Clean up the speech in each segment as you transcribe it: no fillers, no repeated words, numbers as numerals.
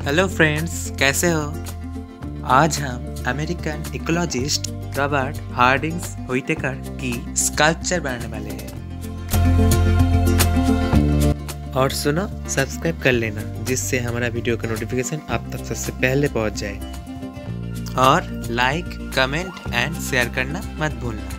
Hello friends, कैसे हो। आज हम American ecologist Robert Hardings Whittaker की स्कल्पचर बनाने वाले हैं। और सुनो, सब्सक्राइब कर लेना जिससे हमारा वीडियो का नोटिफिकेशन आप तक सबसे पहले पहुंच जाए। और लाइक, कमेंट एंड शेयर करना मत भूलना।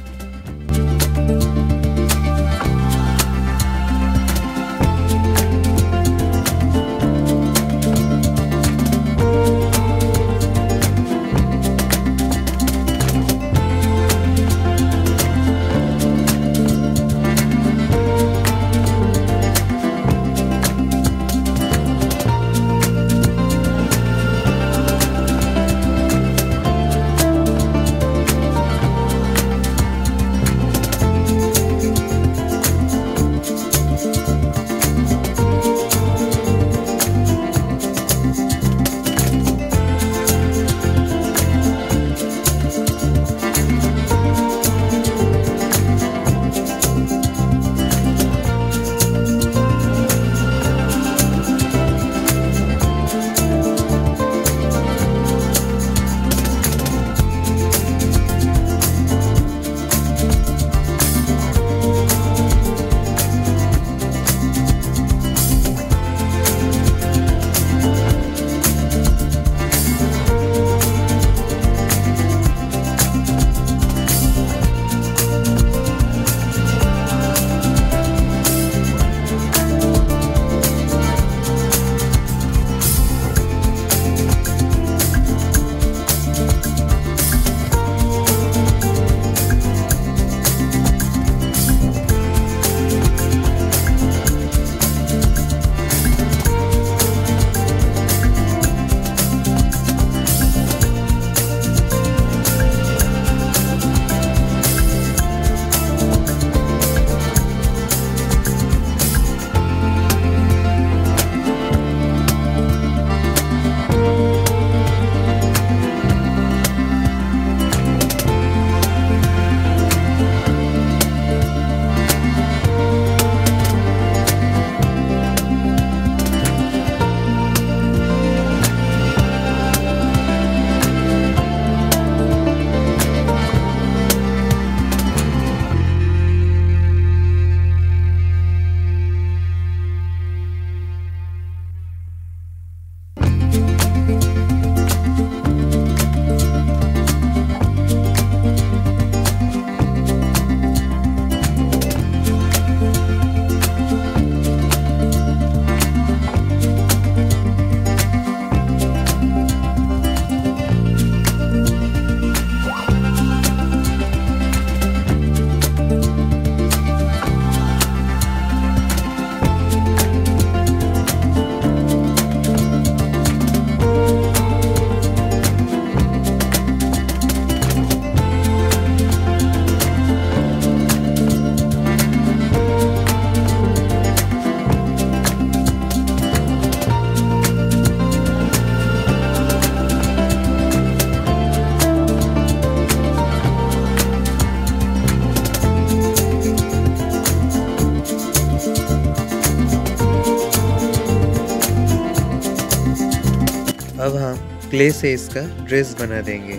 अब हम क्ले से इसका ड्रेस बना देंगे।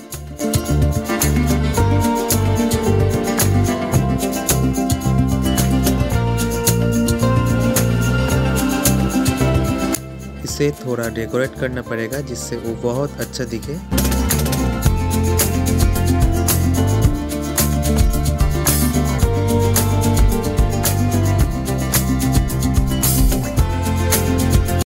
इसे थोड़ा डेकोरेट करना पड़ेगा जिससे वो बहुत अच्छा दिखे।